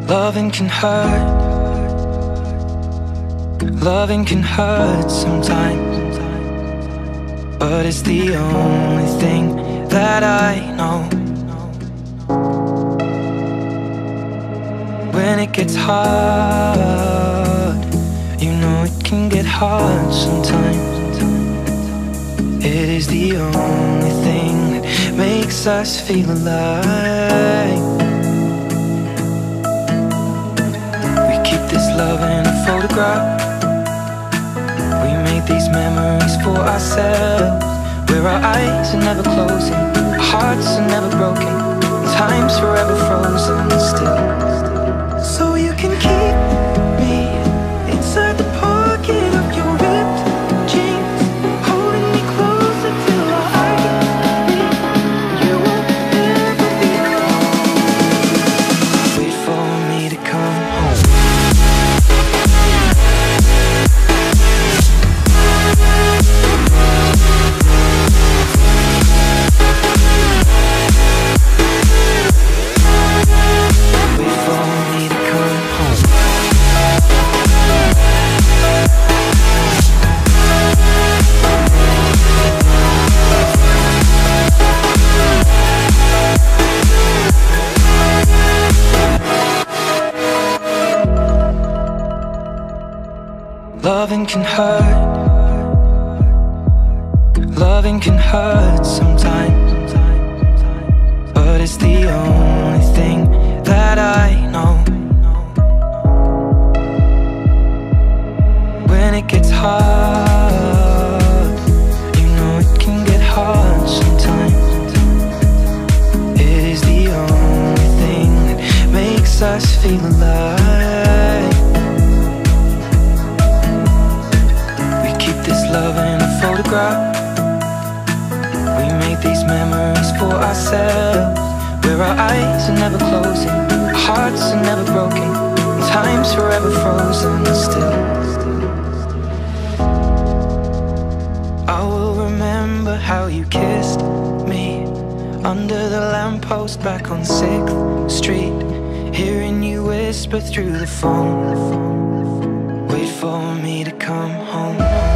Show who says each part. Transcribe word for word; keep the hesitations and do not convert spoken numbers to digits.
Speaker 1: Loving can hurt. Loving can hurt sometimes, but it's the only thing that I know. When it gets hard, you know it can get hard sometimes. It is the only thing that makes us feel alive. We keep this love in a photograph. We made these memories for ourselves, where our eyes are never closing, our hearts are never broken, and time's forever frozen still. So you can keep me inside the pocket of your ripped jeans, holding me closer till our eyes meet. You won't ever be alone. Wait for me to come home. Loving can hurt. Loving can hurt sometimes, but it's the only thing that I know. When it gets hard, you know it can get hard sometimes. It is the only thing that makes us feel alive. Love in a photograph. We made these memories for ourselves, where our eyes are never closing, our hearts are never broken, and time's forever frozen still. I will remember how you kissed me under the lamppost back on sixth street, hearing you whisper through the phone, wait for me to come home.